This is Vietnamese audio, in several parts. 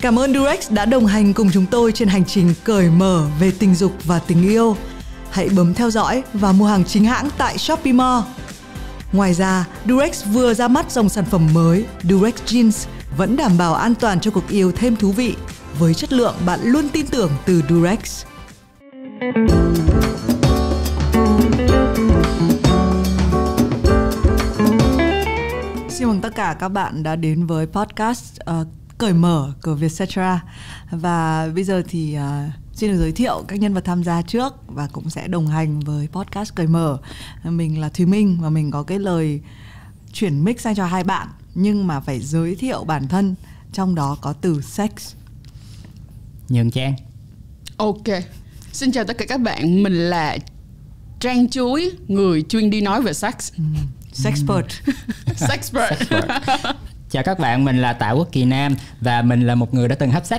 Cảm ơn Durex đã đồng hành cùng chúng tôi trên hành trình cởi mở về tình dục và tình yêu. Hãy bấm theo dõi và mua hàng chính hãng tại Shopee Mall. Ngoài ra, Durex vừa ra mắt dòng sản phẩm mới Durex Jeans vẫn đảm bảo an toàn cho cuộc yêu thêm thú vị với chất lượng bạn luôn tin tưởng từ Durex. Xin mừng tất cả các bạn đã đến với podcast Cởi mở của Vietcetera. Và bây giờ thì xin được giới thiệu các nhân vật tham gia trước và cũng sẽ đồng hành với podcast Cởi mở. Mình là Thùy Minh và mình có cái lời chuyển mic sang cho hai bạn, nhưng mà phải giới thiệu bản thân, trong đó có từ sex. Nhường Trang. Ok, xin chào tất cả các bạn, mình là Trang Chuối, người chuyên đi nói về sex. Sexpert. Sexpert. Chào các bạn, mình là Tạ Quốc Kỳ Nam và mình là một người đã từng hấp sex.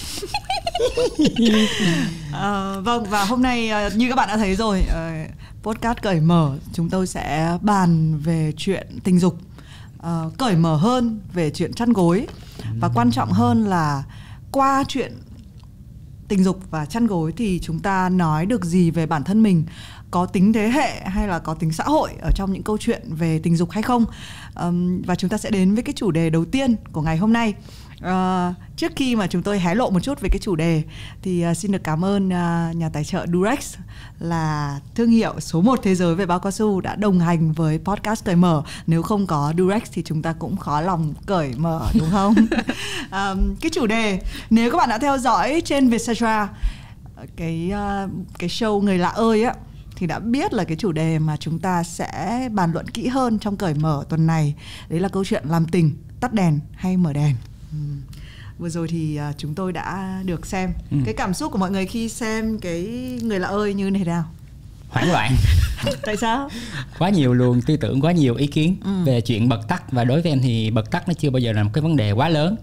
Vâng, và hôm nay như các bạn đã thấy rồi, podcast Cởi mở chúng tôi sẽ bàn về chuyện tình dục, cởi mở hơn về chuyện chăn gối, và quan trọng hơn là qua chuyện tình dục và chăn gối thì chúng ta nói được gì về bản thân mình, có tính thế hệ hay là có tính xã hội ở trong những câu chuyện về tình dục hay không. Và chúng ta sẽ đến với cái chủ đề đầu tiên của ngày hôm nay. Trước khi mà chúng tôi hé lộ một chút về cái chủ đề thì xin được cảm ơn nhà tài trợ Durex, là thương hiệu số 1 thế giới về bao cao su, đã đồng hành với podcast Cởi mở. Nếu không có Durex thì chúng ta cũng khó lòng cởi mở, đúng không? Cái chủ đề, nếu các bạn đã theo dõi trên Vietcetera cái show Người lạ ơi á, thì đã biết là cái chủ đề mà chúng ta sẽ bàn luận kỹ hơn trong Cởi mở tuần này, đấy là câu chuyện làm tình, tắt đèn hay mở đèn. Vừa rồi thì chúng tôi đã được xem cái cảm xúc của mọi người khi xem cái Người lạ ơi như thế nào? Hoảng loạn. Tại sao? Quá nhiều luồng tư tưởng, quá nhiều ý kiến về chuyện bật tắt. Và đối với em thì bật tắt nó chưa bao giờ là một cái vấn đề quá lớn.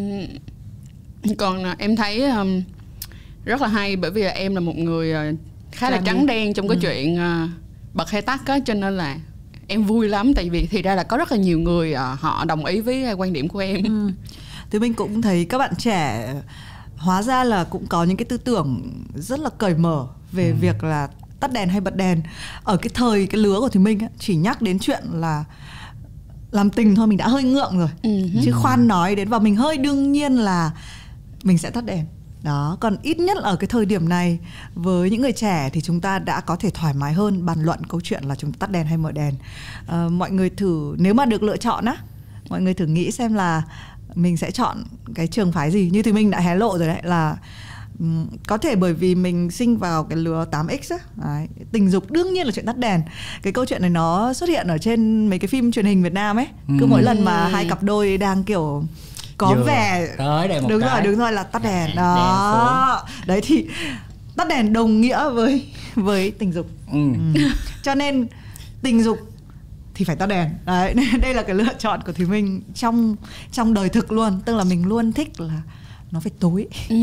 Còn em thấy rất là hay, bởi vì em là một người khá là trắng đen trong cái chuyện bật hay tắt á, cho nên là em vui lắm. Tại vì thì ra là có rất là nhiều người họ đồng ý với quan điểm của em. Thì mình cũng thấy các bạn trẻ hóa ra là cũng có những cái tư tưởng rất là cởi mở về việc là tắt đèn hay bật đèn. Ở cái lứa của Thùy Minh á, chỉ nhắc đến chuyện là làm tình thôi mình đã hơi ngượng rồi. Chứ khoan nói đến, và mình hơi đương nhiên là mình sẽ tắt đèn. Đó, còn ít nhất ở cái thời điểm này với những người trẻ thì chúng ta đã có thể thoải mái hơn bàn luận câu chuyện là chúng ta tắt đèn hay mở đèn. Mọi người thử, nếu mà được lựa chọn á, mọi người thử nghĩ xem là mình sẽ chọn cái trường phái gì. Như thì mình đã hé lộ rồi đấy, là có thể bởi vì mình sinh vào cái lứa 8X á, đấy, tình dục đương nhiên là chuyện tắt đèn. Cái câu chuyện này nó xuất hiện ở trên mấy cái phim truyền hình Việt Nam ấy. Cứ mỗi lần mà hai cặp đôi đang kiểu có vẻ đúng rồi là tắt đèn đó. Đấy thì tắt đèn đồng nghĩa với tình dục. Cho nên tình dục thì phải tắt đèn. Đấy, đây là cái lựa chọn của Thùy Minh trong đời thực luôn, tức là mình luôn thích là nó phải tối.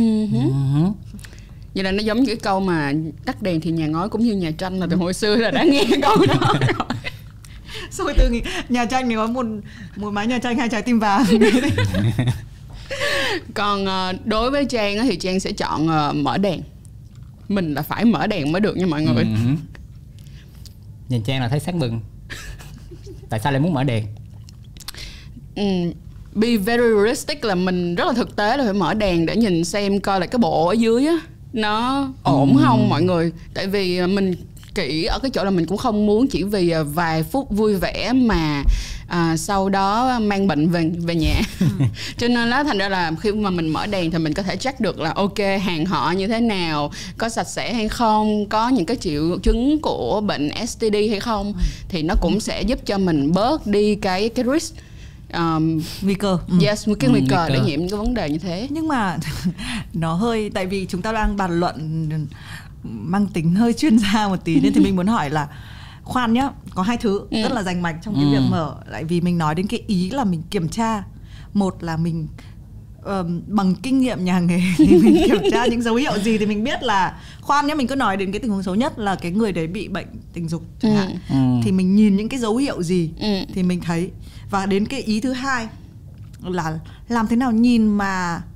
Vậy là nó giống như cái câu mà tắt đèn thì nhà ngói cũng như nhà tranh, là từ hồi xưa là đã nghe câu đó rồi. Xong rồi từ nhà tranh thì có một mái nhà tranh hai trái tim vàng. Còn đối với Trang thì Trang sẽ chọn mở đèn. Mình là phải mở đèn mới được nha mọi người. Nhìn Trang là thấy sáng bừng. Tại sao lại muốn mở đèn? Be very realistic, là mình rất là thực tế là phải mở đèn để nhìn xem coi là cái bộ ở dưới á nó ổn không mọi người. Tại vì mình kỹ ở cái chỗ là mình cũng không muốn chỉ vì vài phút vui vẻ mà sau đó mang bệnh về nhà. Cho nên đó, thành ra là khi mà mình mở đèn thì mình có thể check được là ok, hàng họ như thế nào, có sạch sẽ hay không, có những cái triệu chứng của bệnh STD hay không, thì nó cũng sẽ giúp cho mình bớt đi cái risk, nguy cơ. Yes, cái nguy cơ để nhiễm cái vấn đề như thế. Nhưng mà nó hơi, tại vì chúng ta đang bàn luận mang tính hơi chuyên gia một tí, nên thì mình muốn hỏi là khoan nhá, có hai thứ rất là rành mạch trong cái việc mở. Lại vì mình nói đến cái ý là mình kiểm tra, một là mình bằng kinh nghiệm nhà nghề thì mình kiểm tra những dấu hiệu gì thì mình biết là khoan nhá, mình cứ nói đến cái tình huống xấu nhất là cái người đấy bị bệnh tình dục chẳng hạn, thì mình nhìn những cái dấu hiệu gì thì mình thấy. Và đến cái ý thứ hai là làm thế nào nhìn mà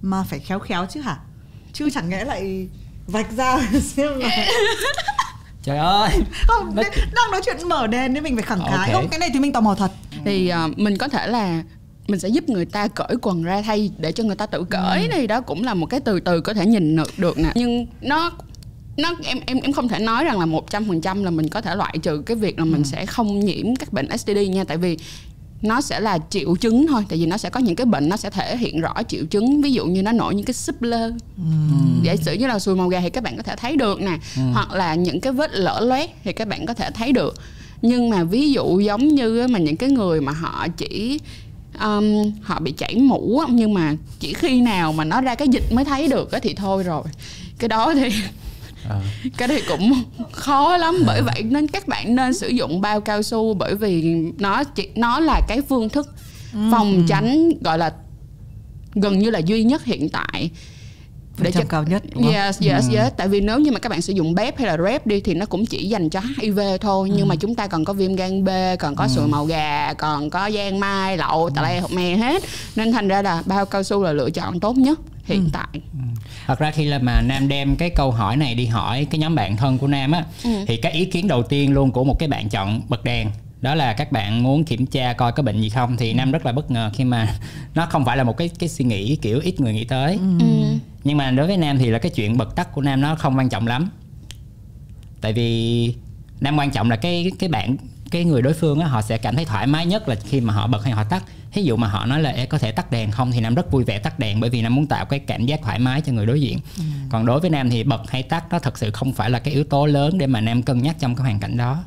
mà phải khéo khéo chứ hả? Chứ chẳng lẽ lại vạch ra xem là... Trời ơi, không, đang nói chuyện mở đèn nên mình phải khẳng khái. Okay. Không, cái này thì mình tò mò thật. Thì mình có thể là mình sẽ giúp người ta cởi quần ra thay để cho người ta tự cởi. Thì đó cũng là một cái từ từ có thể nhìn được nè. Nhưng nó em không thể nói rằng là 100% là mình có thể loại trừ cái việc là mình sẽ không nhiễm các bệnh STD nha. Tại vì nó sẽ là triệu chứng thôi. Tại vì nó sẽ có những cái bệnh nó sẽ thể hiện rõ triệu chứng. Ví dụ như nó nổi những cái súp lơ. Giả sử như là sùi màu gà thì các bạn có thể thấy được nè. Hoặc là những cái vết lở loét thì các bạn có thể thấy được. Nhưng mà ví dụ giống như mà những cái người mà họ chỉ họ bị chảy mũ nhưng mà chỉ khi nào mà nó ra cái dịch mới thấy được thì thôi rồi. Cái đó thì cái đó thì cũng khó lắm. Bởi vậy nên các bạn nên sử dụng bao cao su, bởi vì nó là cái phương thức phòng tránh gọi là gần như là duy nhất hiện tại để cho cao nhất, đúng không? Yes. Tại vì nếu như mà các bạn sử dụng PrEP hay là REP đi thì nó cũng chỉ dành cho HIV thôi. Nhưng mà chúng ta còn có viêm gan B, còn có sùi màu gà, còn có giang mai, lậu, tà le hột me hết. Nên thành ra là bao cao su là lựa chọn tốt nhất hiện tại. Thật ra khi mà Nam đem cái câu hỏi này đi hỏi cái nhóm bạn thân của Nam á, thì cái ý kiến đầu tiên luôn của một cái bạn chọn bật đèn đó là các bạn muốn kiểm tra coi có bệnh gì không. Thì Nam rất là bất ngờ khi mà nó không phải là một cái suy nghĩ kiểu ít người nghĩ tới. Nhưng mà đối với Nam thì là cái chuyện bật tắt của Nam nó không quan trọng lắm. Tại vì Nam quan trọng là cái người đối phương á, họ sẽ cảm thấy thoải mái nhất là khi mà họ bật hay họ tắt. Ví dụ mà họ nói là có thể tắt đèn không thì Nam rất vui vẻ tắt đèn, bởi vì Nam muốn tạo cái cảm giác thoải mái cho người đối diện. Còn đối với Nam thì bật hay tắt nó thật sự không phải là cái yếu tố lớn để mà Nam cân nhắc trong cái hoàn cảnh đó.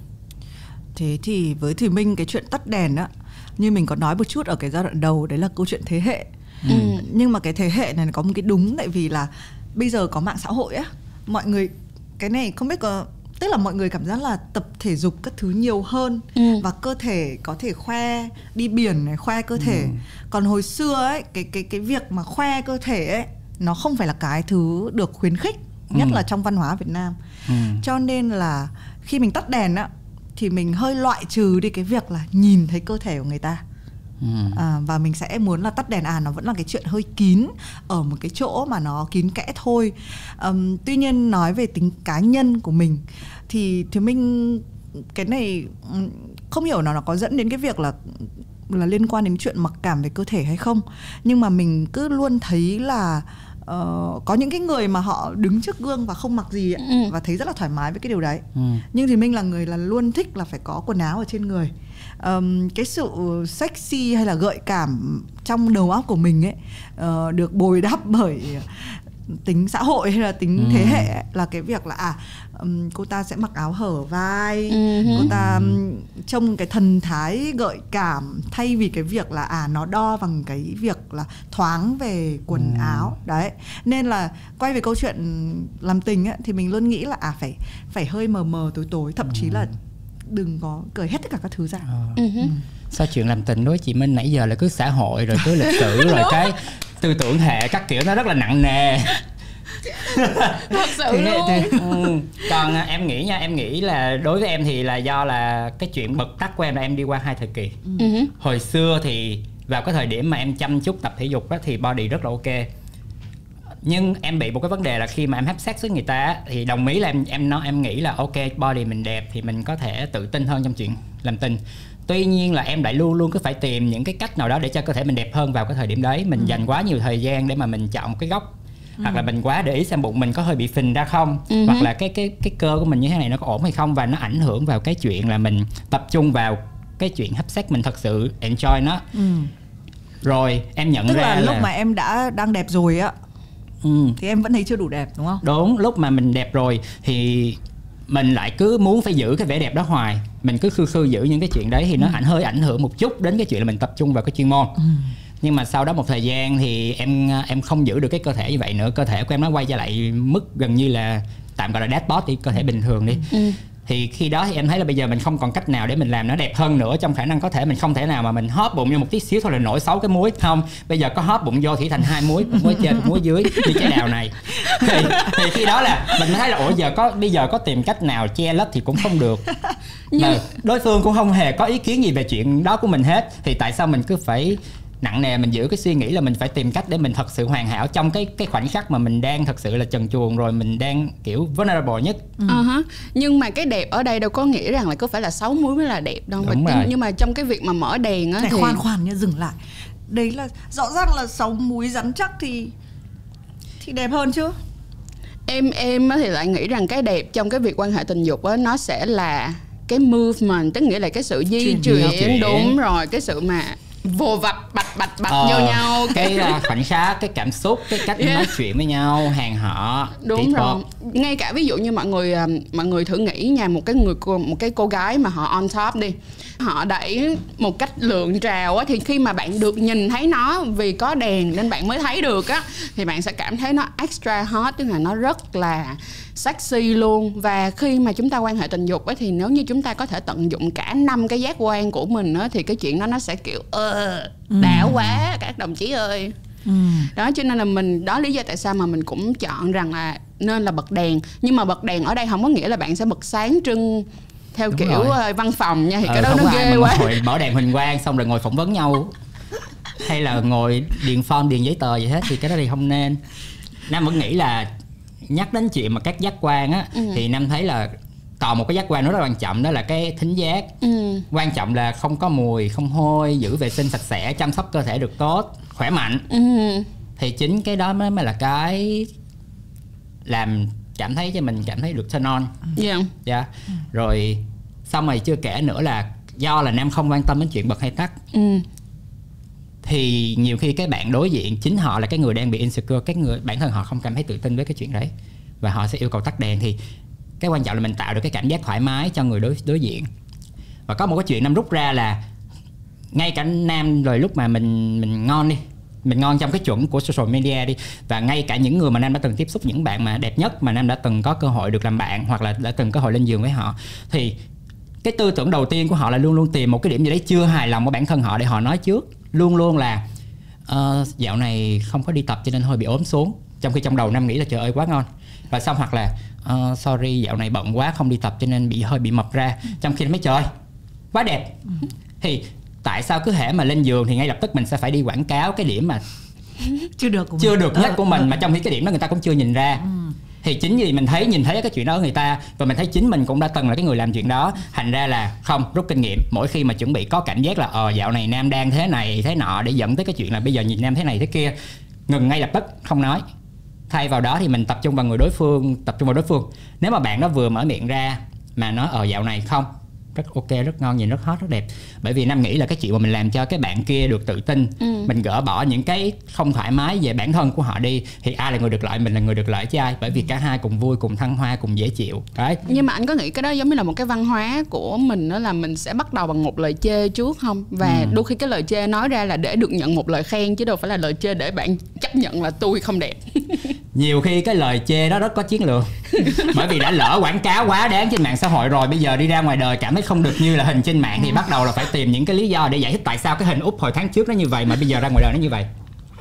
Thế thì với Thùy Minh, cái chuyện tắt đèn á, như mình có nói một chút ở cái giai đoạn đầu, đấy là câu chuyện thế hệ. Nhưng mà cái thế hệ này có một cái đúng, tại vì là bây giờ có mạng xã hội á, mọi người cái này không biết có, tức là mọi người cảm giác là tập thể dục các thứ nhiều hơn, và cơ thể có thể khoe, đi biển này khoe cơ thể. Còn hồi xưa ấy, cái việc mà khoe cơ thể ấy nó không phải là cái thứ được khuyến khích, nhất là trong văn hóa Việt Nam. Cho nên là khi mình tắt đèn á thì mình hơi loại trừ đi cái việc là nhìn thấy cơ thể của người ta. Và mình sẽ muốn là tắt đèn, nó vẫn là cái chuyện hơi kín ở một cái chỗ mà nó kín kẽ thôi. Tuy nhiên nói về tính cá nhân của mình thì mình cái này không hiểu nó có dẫn đến cái việc là liên quan đến chuyện mặc cảm về cơ thể hay không, nhưng mà mình cứ luôn thấy là có những cái người mà họ đứng trước gương và không mặc gì ấy, và thấy rất là thoải mái với cái điều đấy. Nhưng thì mình là người là luôn thích là phải có quần áo ở trên người. Cái sự sexy hay là gợi cảm trong đầu óc của mình ấy được bồi đắp bởi tính xã hội hay là tính thế hệ ấy, là cái việc là cô ta sẽ mặc áo hở vai, cô ta trông cái thần thái gợi cảm, thay vì cái việc là nó đo bằng cái việc là thoáng về quần áo đấy. Nên là quay về câu chuyện làm tình ấy, thì mình luôn nghĩ là phải hơi mờ mờ tối tối, thậm chí là đừng có cởi hết tất cả các thứ ra. Sao chuyện làm tình đối với chị Minh nãy giờ là cứ xã hội rồi cứ lịch sử rồi cái tư tưởng hệ các kiểu nó rất là nặng nề. Thật sự luôn. Còn em nghĩ nha, em nghĩ là đối với em thì là do là cái chuyện bật tắt của em là em đi qua hai thời kỳ. Hồi xưa thì vào cái thời điểm mà em chăm chút tập thể dục đó, thì body rất là ok. Nhưng em bị một cái vấn đề là khi mà em have sex với người ta thì đồng ý là em nghĩ là ok, body mình đẹp thì mình có thể tự tin hơn trong chuyện làm tình. Tuy nhiên là em lại luôn luôn cứ phải tìm những cái cách nào đó để cho cơ thể mình đẹp hơn vào cái thời điểm đấy. Mình dành quá nhiều thời gian để mà mình chọn một cái góc, hoặc là mình quá để ý xem bụng mình có hơi bị phình ra không, hoặc là cái cơ của mình như thế này nó có ổn hay không, và nó ảnh hưởng vào cái chuyện là mình tập trung vào cái chuyện hấp sex, mình thật sự enjoy nó. Rồi em nhận tức ra là lúc mà em đang đẹp rồi á, thì em vẫn thấy chưa đủ đẹp, đúng không? Đúng, lúc mà mình đẹp rồi thì mình lại cứ muốn phải giữ cái vẻ đẹp đó hoài. Mình cứ khư giữ những cái chuyện đấy thì nó hơi ảnh hưởng một chút đến cái chuyện là mình tập trung vào cái chuyên môn. Nhưng mà sau đó một thời gian thì em không giữ được cái cơ thể như vậy nữa. Cơ thể của em nó quay trở lại mức gần như là tạm gọi là dead body, cơ thể bình thường đi. Thì khi đó thì em thấy là bây giờ mình không còn cách nào để mình làm nó đẹp hơn nữa. Trong khả năng có thể mình không thể nào mà mình hóp bụng vô một tí xíu thôi là nổi 6 cái múi. Không, bây giờ có hóp bụng vô thì thành 2 múi, múi trên múi dưới như cái đào này. Thì khi đó là mình thấy là bây giờ có tìm cách nào che lấp thì cũng không được. Mà đối phương cũng không hề có ý kiến gì về chuyện đó của mình hết. Thì tại sao mình cứ phải nặng nề, mình giữ cái suy nghĩ là mình phải tìm cách để mình thật sự hoàn hảo trong cái khoảnh khắc mà mình đang thật sự là trần truồng rồi, mình đang kiểu vulnerable nhất. Nhưng mà cái đẹp ở đây đâu có nghĩa rằng là có phải là 6 múi mới là đẹp đâu. Nhưng mà trong cái việc mà mở đèn á thì khoan nha, dừng lại. Đấy là rõ ràng là 6 múi rắn chắc thì đẹp hơn chứ. Em thì lại nghĩ rằng cái đẹp trong cái việc quan hệ tình dục á, nó sẽ là cái movement, tức nghĩa là cái sự di chuyển. Đúng rồi, cái sự mà vô vập bạch vô nhau, cái khoảnh khắc, cái cảm xúc, cái cách nói chuyện với nhau, hàng họ. Đúng rồi. Ngay cả ví dụ như mọi người thử nghĩ nha, một cái cô gái mà họ on top đi, họ đẩy một cách lượng trào á, thì khi mà bạn được nhìn thấy nó vì có đèn nên bạn mới thấy được á, thì bạn sẽ cảm thấy nó extra hot, tức là nó rất là sexy luôn. Và khi mà chúng ta quan hệ tình dục á, thì nếu như chúng ta có thể tận dụng cả 5 cái giác quan của mình á, thì cái chuyện đó nó sẽ kiểu đã quá các đồng chí ơi. Đó, cho nên là đó lý do tại sao mà mình cũng chọn rằng là nên là bật đèn. Nhưng mà bật đèn ở đây không có nghĩa là bạn sẽ bật sáng trưng theo kiểu văn phòng nha, thì cái đó nó ghê quá. Ngồi mở đèn huỳnh quang xong rồi ngồi phỏng vấn nhau, hay là ngồi điền form, điền giấy tờ gì hết, thì cái đó thì không nên. Nam vẫn nghĩ là nhắc đến chuyện mà các giác quan á, thì Nam thấy là còn một cái giác quan rất là quan trọng, đó là cái thính giác. Quan trọng là không có mùi, không hôi, giữ vệ sinh sạch sẽ, chăm sóc cơ thể được tốt, khỏe mạnh. Thì chính cái đó mới là cái làm cảm thấy cho mình cảm thấy được turn on. Rồi xong rồi chưa kể nữa là do là Nam không quan tâm đến chuyện bật hay tắt, thì nhiều khi cái bạn đối diện chính họ là cái người đang bị insecure, cái người bản thân họ không cảm thấy tự tin với cái chuyện đấy, và họ sẽ yêu cầu tắt đèn. Thì cái quan trọng là mình tạo được cái cảm giác thoải mái cho người đối diện. Và có một cái chuyện Nam rút ra là ngay cả Nam rồi lúc mà mình ngon đi, mình ngon trong cái chuẩn của social media đi, và ngay cả những người mà Nam đã từng tiếp xúc, những bạn mà đẹp nhất mà Nam đã từng có cơ hội được làm bạn hoặc là đã từng cơ hội lên giường với họ, thì cái tư tưởng đầu tiên của họ là luôn luôn tìm một cái điểm gì đấy chưa hài lòng của bản thân họ để họ nói trước. Luôn luôn là dạo này không có đi tập cho nên hơi bị ốm xuống, trong khi trong đầu Nam nghĩ là trời ơi quá ngon. Và xong hoặc là sorry dạo này bận quá không đi tập cho nên hơi bị mập ra, trong khi nó mới trời quá đẹp. Thì tại sao cứ hễ mà lên giường thì ngay lập tức mình sẽ phải đi quảng cáo cái điểm mà chưa được nhất của mình, mà trong khi cái điểm đó người ta cũng chưa nhìn ra. Thì chính vì mình nhìn thấy cái chuyện đó của người ta, và mình thấy chính mình cũng đã từng là cái người làm chuyện đó, thành ra là không rút kinh nghiệm. Mỗi khi mà chuẩn bị có cảm giác là dạo này Nam đang thế này thế nọ, để dẫn tới cái chuyện là bây giờ nhìn Nam thế này thế kia, ngừng ngay lập tức, không nói. Thay vào đó thì mình tập trung vào đối phương. Nếu mà bạn đó vừa mở miệng ra mà nói dạo này không, rất ok, rất ngon, nhìn rất hot, rất đẹp. Bởi vì Nam nghĩ là cái chuyện mà mình làm cho cái bạn kia được tự tin, mình gỡ bỏ những cái không thoải mái về bản thân của họ đi, thì ai là người được lợi? Mình là người được lợi chứ ai. Bởi vì cả hai cùng vui, cùng thăng hoa, cùng dễ chịu. Đấy. Nhưng mà anh có nghĩ cái đó giống như là một cái văn hóa của mình, đó là mình sẽ bắt đầu bằng một lời chê trước không? Và đôi khi cái lời chê nói ra là để được nhận một lời khen, chứ đâu phải là lời chê để bạn chấp nhận là tôi không đẹp. Nhiều khi cái lời chê đó rất có chiến lược. Bởi vì đã lỡ quảng cáo quá đáng trên mạng xã hội rồi, bây giờ đi ra ngoài đời cảm thấy không được như là hình trên mạng, thì bắt đầu là phải tìm những cái lý do để giải thích tại sao cái hình úp hồi tháng trước nó như vậy mà bây giờ ra ngoài đời nó như vậy.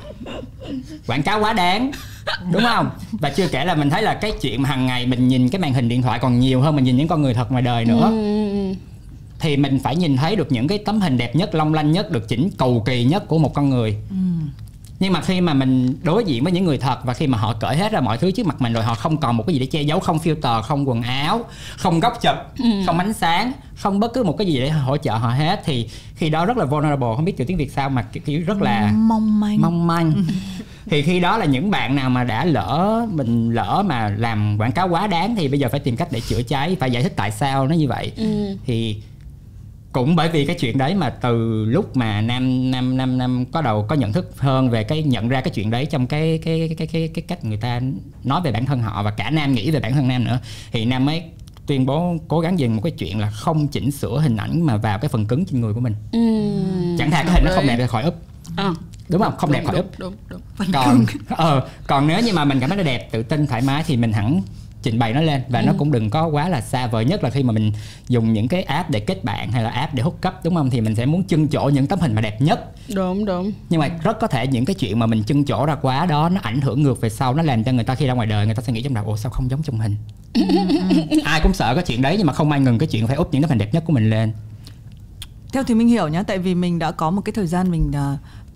Quảng cáo quá đáng, đúng không? Và chưa kể là mình thấy là cái chuyện mà hàng ngày mình nhìn cái màn hình điện thoại còn nhiều hơn mình nhìn những con người thật ngoài đời nữa. Thì mình phải nhìn thấy được những cái tấm hình đẹp nhất, long lanh nhất, được chỉnh cầu kỳ nhất của một con người. Nhưng mà khi mà mình đối diện với những người thật, và khi mà họ cởi hết ra mọi thứ trước mặt mình rồi, họ không còn một cái gì để che giấu, không filter, không quần áo, không góc chụp, không ánh sáng, không bất cứ một cái gì để hỗ trợ họ hết, thì khi đó rất là vulnerable, không biết chữ tiếng Việt sao mà kiểu rất là mong manh. Thì khi đó là những bạn nào mà đã lỡ mà làm quảng cáo quá đáng, thì bây giờ phải tìm cách để chữa cháy, phải giải thích tại sao nó như vậy. Thì cũng bởi vì cái chuyện đấy mà từ lúc mà Nam có nhận thức hơn về cái nhận ra cái chuyện đấy trong cái cách người ta nói về bản thân họ, và cả Nam nghĩ về bản thân Nam nữa, thì Nam mới tuyên bố cố gắng dừng một cái chuyện là không chỉnh sửa hình ảnh mà vào cái phần cứng trên người của mình. Chẳng thà cái hình nó không đẹp thì khỏi úp. Đúng không? Không đẹp khỏi úp. Còn nếu như mà mình cảm thấy nó đẹp, tự tin, thoải mái thì mình hẳn trình bày nó lên, và nó cũng đừng có quá là xa vời. Nhất là khi mà mình dùng những cái app để kết bạn hay là app để hook up, đúng không, thì mình sẽ muốn trưng chỗ những tấm hình mà đẹp nhất. Đúng. Nhưng mà rất có thể những cái chuyện mà mình trưng chỗ ra quá đó, nó ảnh hưởng ngược về sau, nó làm cho người ta khi ra ngoài đời người ta sẽ nghĩ trong đầu sao không giống trong hình. Ai cũng sợ cái chuyện đấy, nhưng mà không ai ngừng cái chuyện phải úp những tấm hình đẹp nhất của mình lên. Theo thì mình hiểu nhá, tại vì mình đã có một cái thời gian mình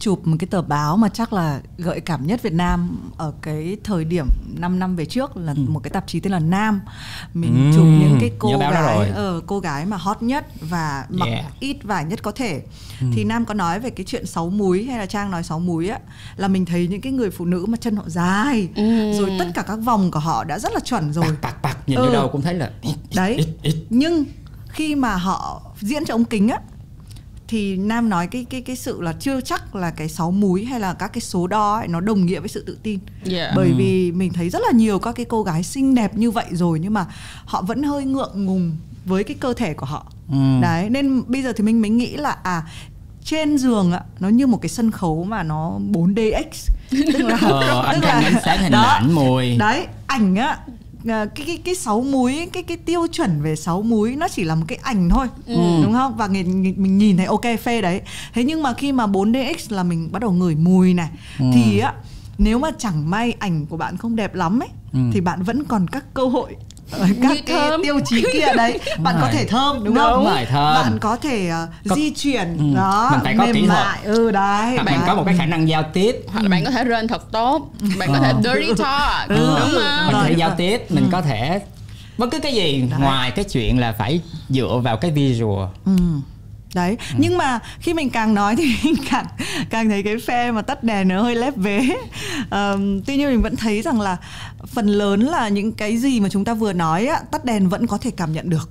chụp một cái tờ báo mà chắc là gợi cảm nhất Việt Nam ở cái thời điểm 5 năm về trước, là một cái tạp chí tên là Nam. Mình chụp những cái cô gái mà hot nhất và mặc ít vải nhất có thể. Thì Nam có nói về cái chuyện 6 múi, hay là Trang nói 6 múi á, là mình thấy những cái người phụ nữ mà chân họ dài, rồi tất cả các vòng của họ đã rất là chuẩn rồi. Bạc nhìn ở đâu cũng thấy là đấy. Nhưng khi mà họ diễn cho ống kính á, thì Nam nói cái sự là chưa chắc là cái 6 múi hay là các cái số đo ấy, nó đồng nghĩa với sự tự tin. Bởi vì mình thấy rất là nhiều các cái cô gái xinh đẹp như vậy rồi, nhưng mà họ vẫn hơi ngượng ngùng với cái cơ thể của họ. Đấy, nên bây giờ thì mình mới nghĩ là trên giường á, nó như một cái sân khấu mà nó 4DX. Tức là ánh sáng hình ảnh mùi. Đấy, ảnh á, cái 6 múi, cái tiêu chuẩn về 6 múi nó chỉ là một cái ảnh thôi, đúng không? Và mình nhìn thấy ok phê đấy. Thế nhưng mà khi mà 4DX là mình bắt đầu ngửi mùi này, thì á, nếu mà chẳng may ảnh của bạn không đẹp lắm ấy, thì bạn vẫn còn các cơ hội ở các cái tiêu chí kia đấy. Bạn có thể thơm, đúng không? Bạn có thể di chuyển đó, mình phải có kỹ thuật. Đấy. Bạn có một cái khả năng giao tiếp, hoặc là bạn có thể rên thật tốt, bạn có thể dirty talk, đúng không? Mình có thể giao tiếp, mình có thể bất cứ cái gì ngoài cái chuyện là phải dựa vào cái visual. Đấy, nhưng mà khi mình càng nói thì mình càng thấy cái phe mà tắt đèn nó hơi lép vế. Tuy nhiên mình vẫn thấy rằng là phần lớn là những cái gì mà chúng ta vừa nói á, tắt đèn vẫn có thể cảm nhận được.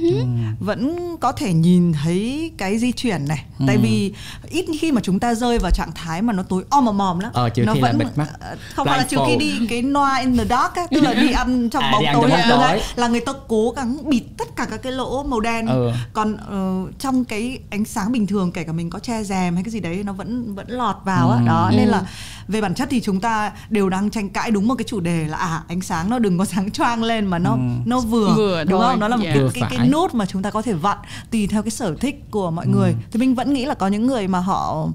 Vẫn có thể nhìn thấy cái di chuyển này. Tại vì ít khi mà chúng ta rơi vào trạng thái mà nó tối om mòm lắm. Trừ khi là bịt mắt. Không phải là trừ khi đi cái noir in the dark á, tức là đi ăn trong bóng tối là người ta cố gắng bịt tất cả các cái lỗ màu đen. Còn trong cái ánh sáng bình thường, kể cả mình có che rèm hay cái gì đấy, nó vẫn lọt vào á. Đó, nên là về bản chất thì chúng ta đều đang tranh cãi đúng một cái chủ đề là ánh sáng nó đừng có sáng choang lên mà nó vừa đúng không? Nó là một cái nút mà chúng ta có thể vặn tùy theo cái sở thích của mọi người. Thì mình vẫn nghĩ là có những người mà họ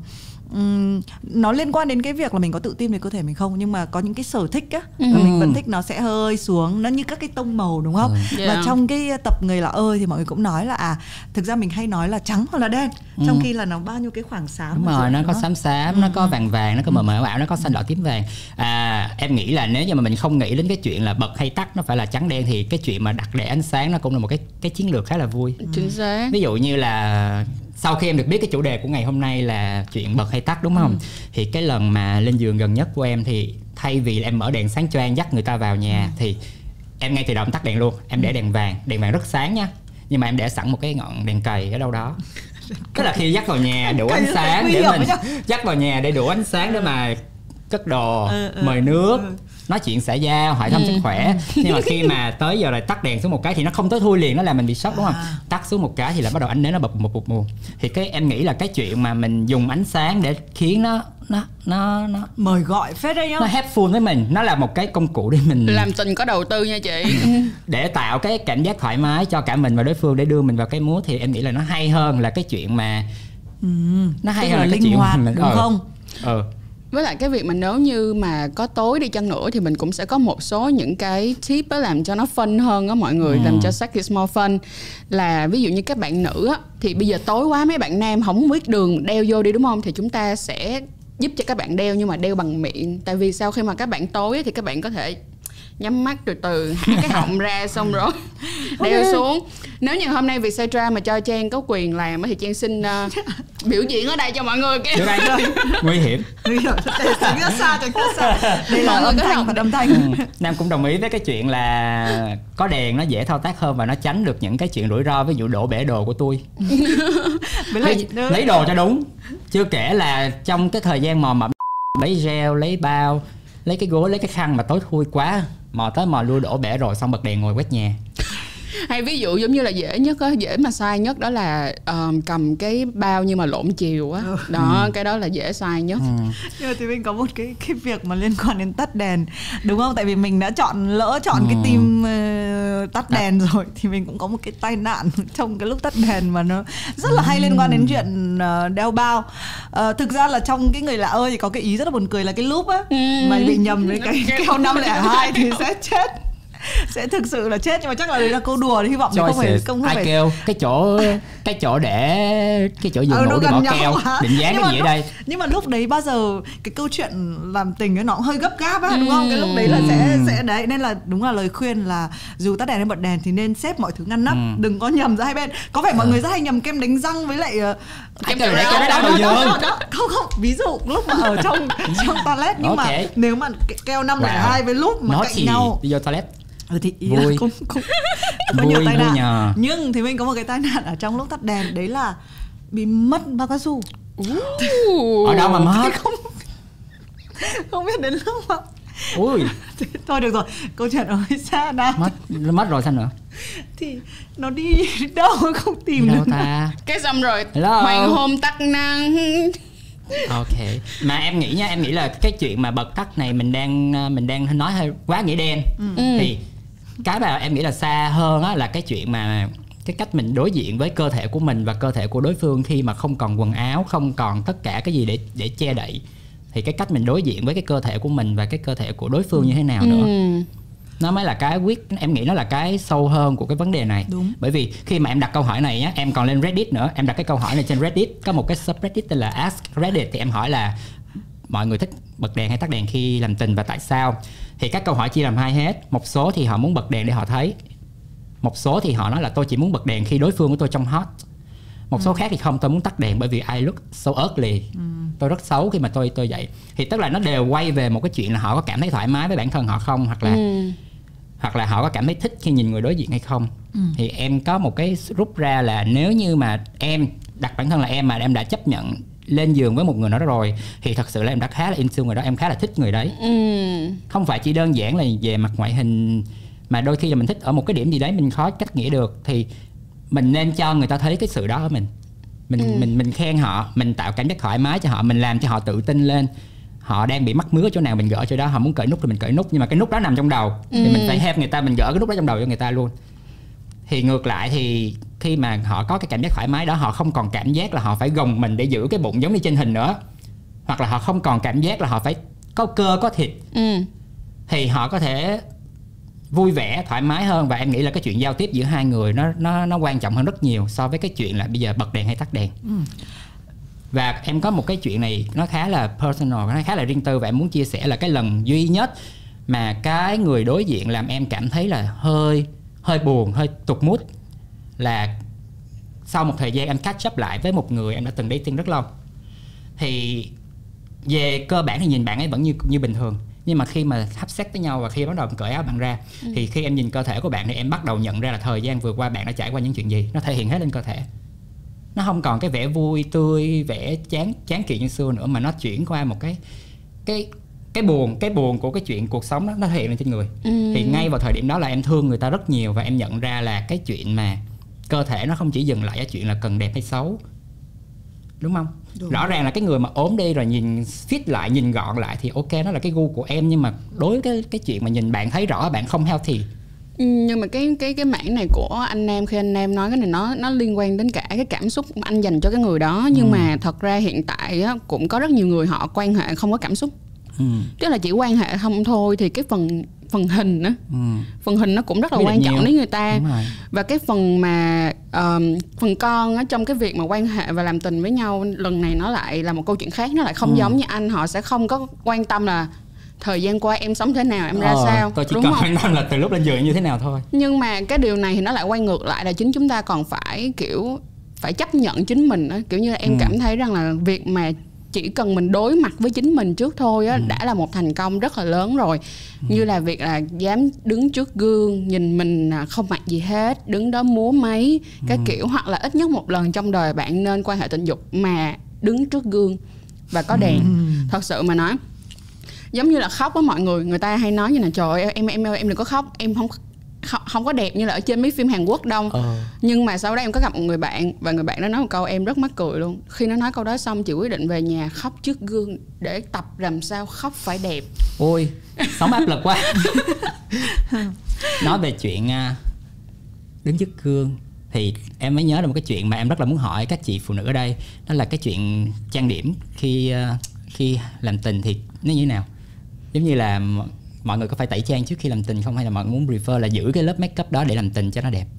nó liên quan đến cái việc là mình có tự tin về cơ thể mình không, nhưng mà có những cái sở thích á mà mình vẫn thích nó sẽ hơi xuống, nó như các cái tông màu, đúng không? Và trong cái tập Người Lạ Ơi thì mọi người cũng nói là thực ra mình hay nói là trắng hoặc là đen, trong khi là nó bao nhiêu cái khoảng xám. Đúng rồi, nó có xám, nó có vàng, nó có mờ ảo, nó có xanh đỏ tím vàng. Em nghĩ là nếu như mà mình không nghĩ đến cái chuyện là bật hay tắt nó phải là trắng đen, thì cái chuyện mà đặt để ánh sáng nó cũng là một cái chiến lược khá là vui. Chính xác. Ví dụ như là sau khi em được biết cái chủ đề của ngày hôm nay là chuyện bật hay tắt, đúng không? Thì cái lần mà lên giường gần nhất của em thì thay vì em mở đèn sáng choang dắt người ta vào nhà, thì em ngay từ đầu em tắt đèn luôn. Em để đèn vàng rất sáng nha, nhưng mà em để sẵn một cái ngọn đèn cầy ở đâu đó. Tức là khi dắt vào nhà đủ ánh sáng để mình dắt vào nhà để đủ ánh sáng để mà cất đồ, mời nước, nói chuyện xã giao, hỏi thăm sức khỏe. Nhưng mà khi mà tới giờ lại tắt đèn xuống một cái thì nó không tới thui liền, nó làm mình bị sốc, đúng không? Tắt xuống một cái thì là bắt đầu ánh nến nó bập một mù. Thì cái em nghĩ là cái chuyện mà mình dùng ánh sáng để khiến nó mời gọi phết đấy nhá, nó helpful với mình, nó là một cái công cụ để mình làm tình có đầu tư nha chị. để tạo cái cảm giác thoải mái cho cả mình và đối phương, để đưa mình vào cái mood, thì em nghĩ là nó hay hơn là cái chuyện mà nó hay hơn là cái chuyện hoạt, đúng không? Với lại cái việc mà nếu như mà có tối đi chăng nữa thì mình cũng sẽ có một số những cái tip đó làm cho nó fun hơn á mọi người, làm cho sex is more fun. Là ví dụ như các bạn nữ á, thì bây giờ tối quá mấy bạn nam không biết đường đeo vô đi, đúng không? Thì chúng ta sẽ giúp cho các bạn đeo, nhưng mà đeo bằng miệng. Tại vì sau khi mà các bạn tối thì các bạn có thể nhắm mắt từ từ hạ cái họng ra xong rồi đeo xuống. Nếu như hôm nay Vietcetera mà cho Trang có quyền làm thì Trang xin biểu diễn ở đây cho mọi người. Nguy hiểm. Tránh ra xa. Đây là âm thanh và âm thanh. Nam cũng đồng ý với cái chuyện là có đèn nó dễ thao tác hơn và nó tránh được những cái chuyện rủi ro, ví dụ đổ bể đồ của tôi. Lấy đồ cho đúng. Chưa kể là trong cái thời gian mò mẫm lấy gel, lấy bao, lấy cái gối, lấy cái khăn mà tối thui quá, mò tới mò lui đổ bể rồi xong bật đèn ngồi quét nhà. Hay ví dụ giống như là dễ nhất á, dễ mà sai nhất đó là cầm cái bao nhưng mà lộn chiều á. Đó, cái đó là dễ sai nhất. Nhưng mà thì mình có một cái việc mà liên quan đến tắt đèn, đúng không? Tại vì mình đã chọn cái team tắt đèn rồi, thì mình cũng có một cái tai nạn trong cái lúc tắt đèn mà nó rất là hay liên quan đến chuyện đeo bao. Thực ra là trong cái Người Lạ Ơi thì có cái ý rất là buồn cười là cái loop á, mà bị nhầm với cái keo 502 thì sẽ chết. sẽ thực sự là chết, nhưng mà chắc là đấy là câu đùa, hy vọng không phải kêu cái chỗ để cái chỗ giường ngủ để bỏ keo định dán cái gì ở đây. Nhưng mà lúc đấy bao giờ cái câu chuyện làm tình ấy nó cũng hơi gấp gáp á, đúng không? Cái lúc đấy là sẽ đấy, nên là đúng là lời khuyên là dù tắt đèn hay bật đèn thì nên xếp mọi thứ ngăn nắp, đừng có nhầm ra hai bên. Có vẻ mọi người rất hay nhầm kem đánh răng với lại kem đó. Không, ví dụ lúc mà ở trong toilet, nhưng mà nếu mà keo 502 với lúc mà cạnh nhau đi vô toilet thì vui. Cũng có nhiều tai nạn. Nhưng thì mình có một cái tai nạn ở trong lúc tắt đèn, đấy là bị mất bao cao su. Ở đâu mà mất? Không biết đến lúc mà ui thôi được rồi, câu chuyện hơi xa nào. Mất rồi sao nữa? Thì nó đi đâu không tìm đâu được ta. Cái xong rồi hoàng hôn tắt nắng. Ok, mà em nghĩ nha, em nghĩ là cái chuyện mà bật tắt này mình đang nói hơi quá nghĩa đen. Thì cái mà em nghĩ là xa hơn á là cái chuyện mà cái cách mình đối diện với cơ thể của mình và cơ thể của đối phương khi mà không còn quần áo, không còn tất cả cái gì để che đậy, thì cái cách mình đối diện với cái cơ thể của mình và cái cơ thể của đối phương như thế nào nữa, nó mới là cái em nghĩ nó là cái sâu hơn của cái vấn đề này. Đúng. Bởi vì khi mà em đặt câu hỏi này á, em còn lên Reddit nữa, em đặt cái câu hỏi này trên Reddit, có một cái subreddit tên là Ask Reddit, thì em hỏi là mọi người thích bật đèn hay tắt đèn khi làm tình và tại sao. Thì các câu hỏi chia làm hai hết. Một số thì họ muốn bật đèn để họ thấy, một số thì họ nói là tôi chỉ muốn bật đèn khi đối phương của tôi trông hot. Một số khác thì không, tôi muốn tắt đèn bởi vì I look so ugly, tôi rất xấu khi mà tôi vậy. Thì tức là nó đều quay về một cái chuyện là họ có cảm thấy thoải mái với bản thân họ không, hoặc là họ có cảm thấy thích khi nhìn người đối diện hay không. Thì em có một cái rút ra là nếu như mà em đặt bản thân là em mà em đã chấp nhận lên giường với một người đó rồi, thì thật sự là em đã khá là into người đó, em khá là thích người đấy. Không phải chỉ đơn giản là về mặt ngoại hình, mà đôi khi là mình thích ở một cái điểm gì đấy mình khó cách nghĩa được, thì mình nên cho người ta thấy cái sự đó ở mình. Mình khen họ, mình tạo cảm giác thoải mái cho họ, mình làm cho họ tự tin lên. Họ đang bị mắc mứa ở chỗ nào mình gỡ chỗ đó, họ muốn cởi nút thì mình cởi nút, nhưng mà cái nút đó nằm trong đầu thì mình phải help người ta, mình gỡ cái nút đó trong đầu cho người ta luôn. Thì ngược lại thì khi mà họ có cái cảm giác thoải mái đó, họ không còn cảm giác là họ phải gồng mình để giữ cái bụng giống như trên hình nữa, hoặc là họ không còn cảm giác là họ phải có cơ có thịt, thì họ có thể vui vẻ thoải mái hơn. Và em nghĩ là cái chuyện giao tiếp giữa hai người nó quan trọng hơn rất nhiều so với cái chuyện là bây giờ bật đèn hay tắt đèn. Và em có một cái chuyện này nó khá là personal, nó khá là riêng tư, và em muốn chia sẻ là cái lần duy nhất mà cái người đối diện làm em cảm thấy là hơi buồn, hơi tụt mood, là sau một thời gian em catch up lại với một người em đã từng dating rất lâu. Thì về cơ bản thì nhìn bạn ấy vẫn như bình thường, nhưng mà khi mà hấp sex với nhau và khi bắt đầu cởi áo bạn ra, thì khi em nhìn cơ thể của bạn thì em bắt đầu nhận ra là thời gian vừa qua bạn đã trải qua những chuyện gì, nó thể hiện hết lên cơ thể. Nó không còn cái vẻ vui tươi, vẻ chán kiện như xưa nữa, mà nó chuyển qua một cái buồn của cái chuyện cuộc sống đó, nó thể hiện lên trên người. Thì ngay vào thời điểm đó là em thương người ta rất nhiều, và em nhận ra là cái chuyện mà cơ thể nó không chỉ dừng lại ở chuyện là cần đẹp hay xấu, đúng không? Đúng. Rõ ràng là cái người mà ốm đi rồi nhìn fit lại, nhìn gọn lại thì ok, nó là cái gu của em, nhưng mà đối với cái chuyện mà nhìn bạn thấy rõ bạn không healthy. Nhưng mà cái mảng này của anh Nam, khi anh Nam nói cái này nó liên quan đến cả cái cảm xúc mà anh dành cho cái người đó. Nhưng mà thật ra hiện tại á, cũng có rất nhiều người họ quan hệ không có cảm xúc, tức là chỉ quan hệ không thôi. Thì cái phần hình á, phần hình nó cũng rất là quan trọng đến người ta. Và cái phần mà phần con á, trong cái việc mà quan hệ và làm tình với nhau lần này nó lại là một câu chuyện khác. Nó lại không giống như anh, họ sẽ không có quan tâm là thời gian qua em sống thế nào, em ra sao. Tôi chỉ cần quan tâm là từ lúc lên giường như thế nào thôi. Nhưng mà cái điều này thì nó lại quay ngược lại là chính chúng ta còn phải kiểu phải chấp nhận chính mình á. Kiểu như là em cảm thấy rằng là việc mà chỉ cần mình đối mặt với chính mình trước thôi á, đã là một thành công rất là lớn rồi. Như là việc là dám đứng trước gương, nhìn mình không mặc gì hết, đứng đó múa máy cái kiểu. Hoặc là ít nhất một lần trong đời bạn nên quan hệ tình dục mà đứng trước gương và có đèn. Thật sự mà nói, giống như là khóc á, mọi người ta hay nói như là trời ơi em đừng có khóc, em không có đẹp như là ở trên mấy phim Hàn Quốc đâu. Nhưng mà sau đó em có gặp một người bạn, và người bạn đó nói một câu em rất mắc cười luôn. Khi nó nói câu đó xong, chị quyết định về nhà khóc trước gương để tập làm sao khóc phải đẹp. Ôi, sống áp lực quá. Nói về chuyện đứng trước gương thì em mới nhớ là một cái chuyện mà em rất là muốn hỏi các chị phụ nữ ở đây. Đó là cái chuyện trang điểm khi làm tình thì nó như thế nào. Giống như là mọi người có phải tẩy trang trước khi làm tình không, hay là mọi người muốn prefer là giữ cái lớp make up đó để làm tình cho nó đẹp?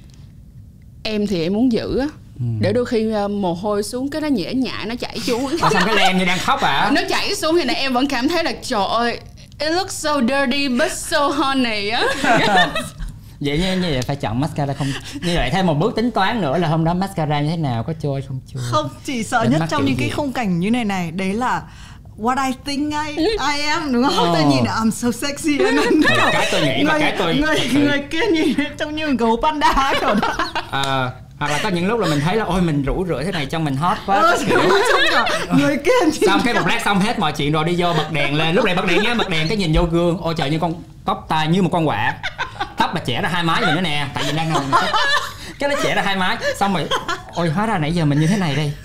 Em thì em muốn giữ á, để đôi khi mồ hôi xuống cái nó nhễ nhại nó chảy xuống. Xong cái lem như đang khóc à? Nó chảy xuống thì em vẫn cảm thấy là trời ơi, it looks so dirty but so honey á. Vậy như vậy phải chọn mascara không? Như vậy thêm một bước tính toán nữa là hôm đó mascara như thế nào, có trôi không trôi? Không, chỉ sợ nhất trong những cái khung cảnh như này đấy là what I think I am, đúng không? Tôi nhìn I'm so sexy. Cái tôi nghĩ và cái tôi người kia nhìn trông như gấu panda kiểu đó. Hoặc là có những lúc là mình thấy là ôi mình rũ rượi thế này trong mình hot quá, người kia xong cái một lát xong hết mọi chuyện rồi đi vô bật đèn lên, lúc này bật đèn nhá, bật đèn cái nhìn vô gương, ôi trời, như con tóc tai như một con quạ, tóc mà chẻ ra 2 mái mình nữa nè, tại vì đang ngồi cái nó chẻ ra 2 mái, xong rồi ôi hóa ra nãy giờ mình như thế này đây.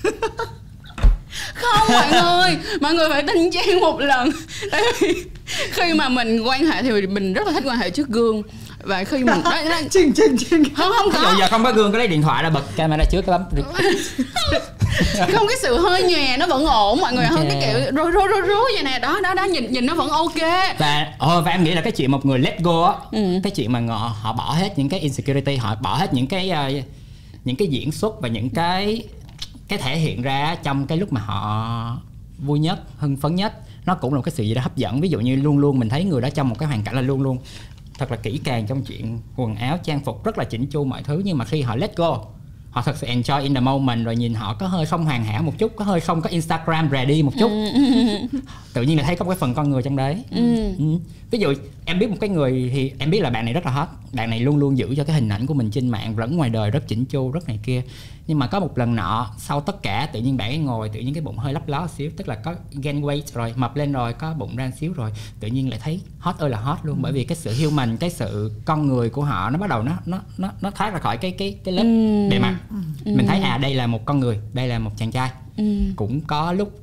Không mọi người phải tin Trang một lần. Tại vì khi mà mình quan hệ thì mình rất là thích quan hệ trước gương. Và khi mình Trình không có giờ không có gương, cái lấy điện thoại ra bật camera trước cái bấm không, cái sự hơi nhòe nó vẫn ổn mọi người, không cái kiểu rối vậy nè, đó nhìn nó vẫn ok. Và em nghĩ là cái chuyện một người let go á, cái chuyện mà họ bỏ hết những cái insecurity, họ bỏ hết những cái diễn xuất và những cái thể hiện ra trong cái lúc mà họ vui nhất, hưng phấn nhất, nó cũng là một cái sự gì đó hấp dẫn. Ví dụ như luôn luôn mình thấy người đó trong một cái hoàn cảnh là luôn luôn thật là kỹ càng trong chuyện quần áo trang phục, rất là chỉnh chu mọi thứ, nhưng mà khi họ let go, họ thật sự enjoy in the moment, rồi nhìn họ có hơi không hoàn hảo một chút, có hơi không có Instagram ready một chút, tự nhiên là thấy có một cái phần con người trong đấy. Ví dụ em biết một cái người thì em biết là bạn này rất là hot, bạn này luôn luôn giữ cho cái hình ảnh của mình trên mạng lẫn ngoài đời rất chỉnh chu, rất này kia, nhưng mà có một lần nọ sau tất cả tự nhiên bạn ấy ngồi, tự nhiên cái bụng hơi lấp ló xíu, tức là có gain weight rồi, mập lên rồi, có bụng ra xíu rồi, tự nhiên lại thấy hot ơi là hot luôn. Bởi vì cái sự human, cái sự con người của họ nó bắt đầu nó thoát ra khỏi cái lớp bề mặt. Mình thấy đây là một con người, đây là một chàng trai, cũng có lúc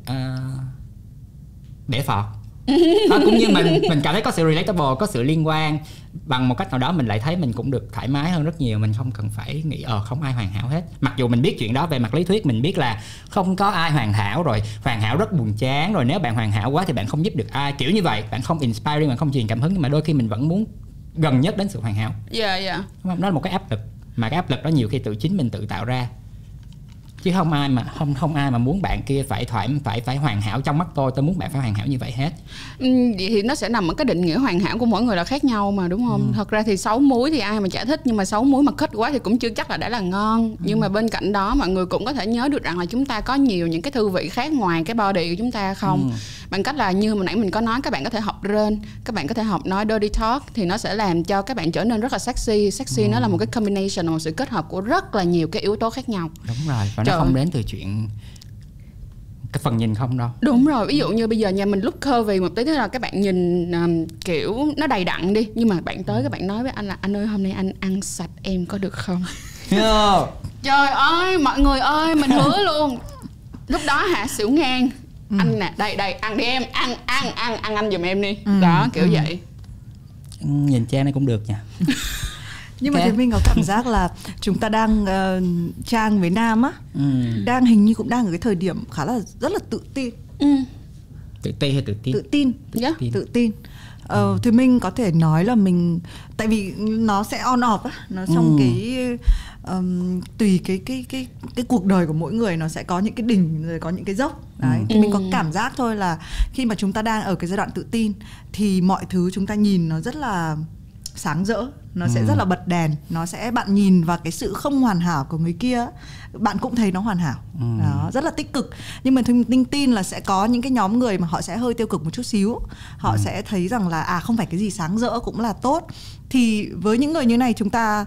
bể phọt. Cũng như mình cảm thấy có sự relatable, có sự liên quan, bằng một cách nào đó mình lại thấy mình cũng được thoải mái hơn rất nhiều. Mình không cần phải nghĩ không ai hoàn hảo hết. Mặc dù mình biết chuyện đó về mặt lý thuyết, mình biết là không có ai hoàn hảo, rồi hoàn hảo rất buồn chán, rồi nếu bạn hoàn hảo quá thì bạn không giúp được ai, kiểu như vậy, bạn không inspiring, bạn không truyền cảm hứng. Nhưng mà đôi khi mình vẫn muốn gần nhất đến sự hoàn hảo. Dạ. Nó là một cái áp lực, mà cái áp lực đó nhiều khi tự chính mình tự tạo ra, chứ không ai mà muốn bạn kia phải hoàn hảo. Trong mắt tôi muốn bạn phải hoàn hảo như vậy hết. Vậy thì nó sẽ nằm ở cái định nghĩa hoàn hảo của mỗi người là khác nhau mà, đúng không? Thật ra thì 6 múi thì ai mà chả thích, nhưng mà 6 múi mà kết quá thì cũng chưa chắc là đã là ngon. Nhưng mà bên cạnh đó mọi người cũng có thể nhớ được rằng là chúng ta có nhiều những cái thư vị khác ngoài cái body của chúng ta không. Bằng cách là như hồi nãy mình có nói, các bạn có thể học rên, các bạn có thể học nói dirty talk, thì nó sẽ làm cho các bạn trở nên rất là sexy. Nó là một cái combination, một sự kết hợp của rất là nhiều cái yếu tố khác nhau. Đúng rồi, và nó không đến từ chuyện cái phần nhìn không đâu. Đúng rồi, ví dụ như bây giờ nhà mình lúc curvy một tí, tức là các bạn nhìn kiểu nó đầy đặn đi, nhưng mà bạn tới các bạn nói với anh là anh ơi hôm nay anh ăn sạch em có được không? Trời ơi mọi người ơi, mình hứa luôn, lúc đó hạ xỉu ngang. Anh nè, đây ăn đi em, ăn anh giùm em đi. Đó kiểu vậy. Nhìn Trang này cũng được nha. Nhưng mà thì mình có cảm giác là chúng ta đang Trang với Nam á, đang hình như cũng đang ở cái thời điểm khá là rất là tự tin. Tự ti hay tự tin? Tự tin. Thì mình có thể nói là mình, tại vì nó sẽ on off á, nó trong cái tùy cái cuộc đời của mỗi người, nó sẽ có những cái đỉnh rồi có những cái dốc. Đấy, thì mình có cảm giác thôi là khi mà chúng ta đang ở cái giai đoạn tự tin thì mọi thứ chúng ta nhìn nó rất là sáng rỡ, nó sẽ rất là bật đèn, nó sẽ, bạn nhìn vào cái sự không hoàn hảo của người kia, bạn cũng thấy nó hoàn hảo. Đó, rất là tích cực. Nhưng mà mình tin là sẽ có những cái nhóm người mà họ sẽ hơi tiêu cực một chút xíu, họ sẽ thấy rằng là không phải cái gì sáng rỡ cũng là tốt. Thì với những người như này chúng ta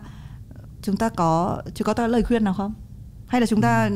có lời khuyên nào không? Hay là chúng ta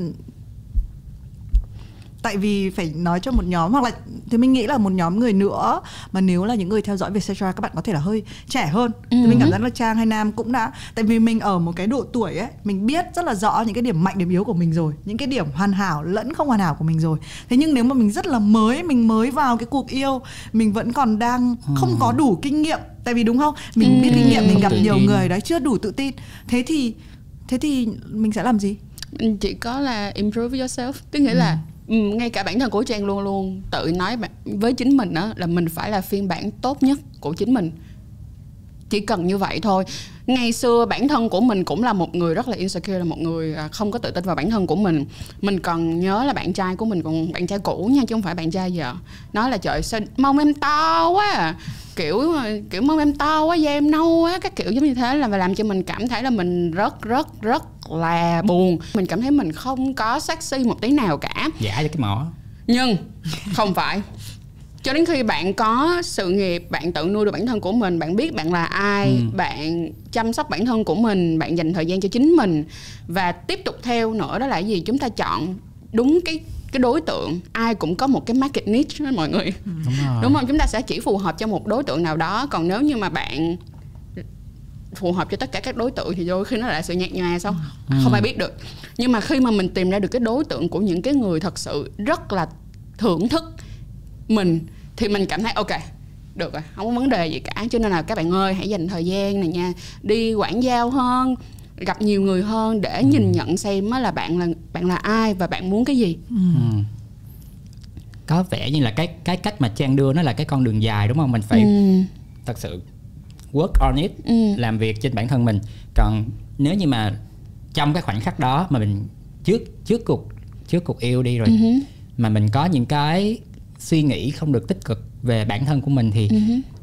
tại vì phải nói cho một nhóm, hoặc là thì mình nghĩ là một nhóm người nữa mà nếu là những người theo dõi về Setra, các bạn có thể là hơi trẻ hơn. Thì mình cảm giác là Trang hay Nam cũng đã, tại vì mình ở một cái độ tuổi ấy, mình biết rất là rõ những cái điểm mạnh điểm yếu của mình rồi, những cái điểm hoàn hảo lẫn không hoàn hảo của mình rồi. Thế nhưng nếu mà mình rất là mình mới vào cái cuộc yêu, mình vẫn còn đang không có đủ kinh nghiệm, tại vì đúng không, mình biết kinh nghiệm, mình gặp nhiều người đấy, chưa đủ tự tin. Thế thì mình sẽ làm gì? Chỉ có là improve yourself, tức nghĩa là ngay cả bản thân của Trang luôn luôn tự nói với chính mình đó là mình phải là phiên bản tốt nhất của chính mình. Chỉ cần như vậy thôi. Ngày xưa bản thân của mình cũng là một người rất là insecure, là một người không có tự tin vào bản thân của mình. Mình còn nhớ là bạn trai của mình, còn bạn trai cũ nha, chứ không phải bạn trai giờ, nói là trời sao mông em to quá à. Kiểu mông em to quá, da em nâu quá, các kiểu giống như thế, là làm cho mình cảm thấy là mình rất là buồn. Mình cảm thấy mình không có sexy một tí nào cả. Giả cho cái mỏ. Nhưng không phải. Cho đến khi bạn có sự nghiệp, bạn tự nuôi được bản thân của mình, bạn biết bạn là ai, bạn chăm sóc bản thân của mình, bạn dành thời gian cho chính mình. Và tiếp tục theo nữa đó là gì? Chúng ta chọn đúng cái đối tượng. Ai cũng có một cái market niche đó mọi người. Đúng không? Chúng ta sẽ chỉ phù hợp cho một đối tượng nào đó. Còn nếu như mà bạn phù hợp cho tất cả các đối tượng thì đôi khi nó lại sự nhạt nhòa sao? Không ai biết được. Nhưng mà khi mà mình tìm ra được cái đối tượng của những cái người thật sự rất là thưởng thức mình, thì mình cảm thấy ok, được rồi, không có vấn đề gì cả. Cho nên là các bạn ơi, hãy dành thời gian này nha, đi quảng giao hơn, gặp nhiều người hơn để nhìn nhận xem là bạn là ai và bạn muốn cái gì. Có vẻ như là cái cách mà Trang đưa nó là cái con đường dài, đúng không? Mình phải thật sự work on it, làm việc trên bản thân mình. Còn nếu như mà trong cái khoảnh khắc đó mà mình trước cuộc yêu đi rồi, mà mình có những cái suy nghĩ không được tích cực về bản thân của mình thì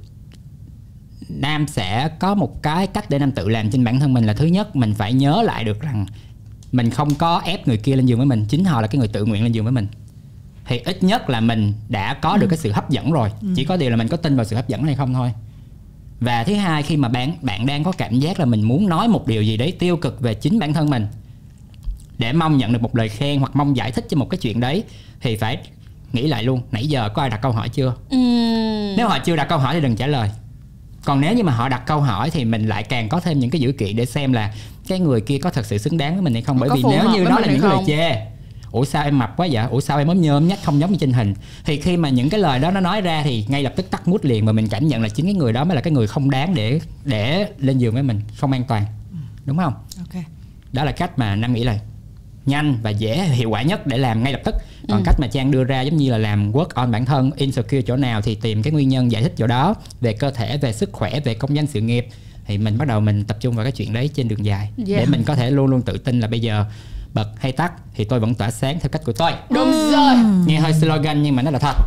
Nam sẽ có một cái cách để Nam tự làm trên bản thân mình là thứ nhất, mình phải nhớ lại được rằng mình không có ép người kia lên giường với mình, chính họ là cái người tự nguyện lên giường với mình. Thì ít nhất là mình đã có được cái sự hấp dẫn rồi. Chỉ có điều là mình có tin vào sự hấp dẫn hay không thôi. Và thứ hai, khi mà bạn đang có cảm giác là mình muốn nói một điều gì đấy tiêu cực về chính bản thân mình để mong nhận được một lời khen hoặc mong giải thích cho một cái chuyện đấy, thì phải nghĩ lại luôn, nãy giờ có ai đặt câu hỏi chưa? Nếu họ chưa đặt câu hỏi thì đừng trả lời. Còn nếu như mà họ đặt câu hỏi thì mình lại càng có thêm những cái dữ kiện để xem là cái người kia có thật sự xứng đáng với mình hay không. Bởi vì nếu như đó là những cái lời chê, ủa sao em mập quá vậy, ủa sao em ốm nhôm nhách không giống như trên hình, thì khi mà những cái lời đó nó nói ra thì ngay lập tức tắt mút liền, mà mình cảm nhận là chính cái người đó mới là cái người không đáng để lên giường với mình, không an toàn, đúng không? Ok. Đó là cách mà Nam nghĩ là nhanh và dễ, hiệu quả nhất để làm ngay lập tức. Còn cách mà Trang đưa ra giống như là làm work on bản thân, insecure chỗ nào thì tìm cái nguyên nhân, giải thích chỗ đó, về cơ thể, về sức khỏe, về công danh sự nghiệp, thì mình bắt đầu mình tập trung vào cái chuyện đấy trên đường dài, để mình có thể luôn luôn tự tin là bây giờ bật hay tắt thì tôi vẫn tỏa sáng theo cách của tôi. Đúng rồi. Nghe hơi slogan nhưng mà nó là thật.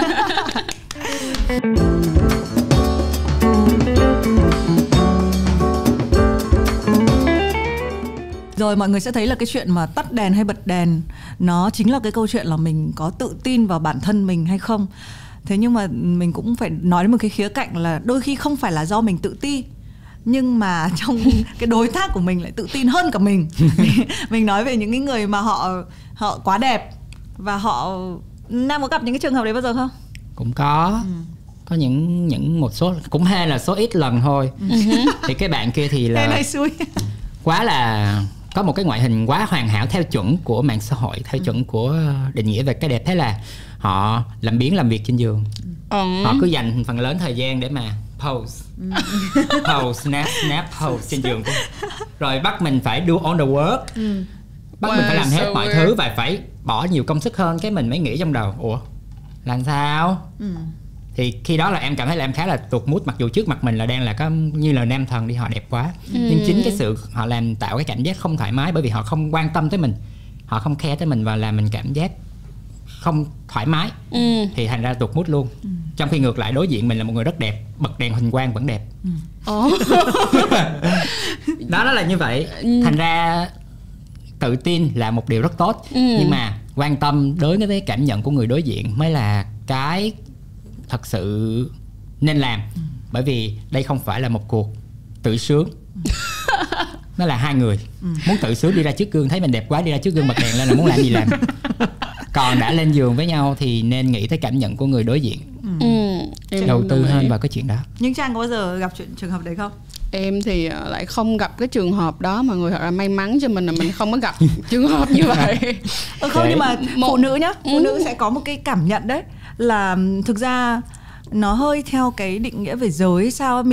Rồi mọi người sẽ thấy là cái chuyện mà tắt đèn hay bật đèn nó chính là cái câu chuyện là mình có tự tin vào bản thân mình hay không. Thế nhưng mà mình cũng phải nói đến một cái khía cạnh là đôi khi không phải là do mình tự ti, nhưng mà trong cái đối tác của mình lại tự tin hơn cả mình. Mình nói về những cái người mà họ quá đẹp và họ... Nam có gặp những cái trường hợp đấy bao giờ không? Cũng có. Có những một số, cũng hay là số ít lần thôi. Thì cái bạn kia thì là này xui. quá là có một cái ngoại hình quá hoàn hảo theo chuẩn của mạng xã hội, theo chuẩn của định nghĩa về cái đẹp. Thế là họ làm biếng làm việc trên giường. Họ cứ dành phần lớn thời gian để mà pose, snap pose trên giường. Rồi bắt mình phải do all the work, bắt mình phải làm hết mọi thứ và phải bỏ nhiều công sức hơn. Cái mình mới nghĩ trong đầu, ủa làm sao? Thì khi đó là em cảm thấy là em khá là tụt mood, mặc dù trước mặt mình là đang là có như là nam thần đi, họ đẹp quá. Nhưng chính cái sự họ làm tạo cái cảm giác không thoải mái, bởi vì họ không quan tâm tới mình, họ không care tới mình và làm mình cảm giác không thoải mái. Thì thành ra tụt mood luôn. Trong khi ngược lại đối diện mình là một người rất đẹp, bật đèn huỳnh quang vẫn đẹp. Đó là như vậy. Thành ra tự tin là một điều rất tốt, nhưng mà quan tâm đối với cảm nhận của người đối diện mới là cái thật sự nên làm. Bởi vì đây không phải là một cuộc tự sướng. Nó là hai người muốn tự sướng, đi ra trước gương thấy mình đẹp quá, đi ra trước gương bật đèn lên là muốn làm gì làm. Còn đã lên giường với nhau thì nên nghĩ tới cảm nhận của người đối diện, đầu tư hơn vào cái chuyện đó. Nhưng Trang có bao giờ gặp trường hợp đấy không? Em thì lại không gặp cái trường hợp đó, mà người thật là may mắn cho mình là mình không có gặp trường hợp như vậy. Không, nhưng mà phụ nữ nhá, phụ nữ sẽ có một cái cảm nhận đấy là thực ra nó hơi theo cái định nghĩa về giới sao.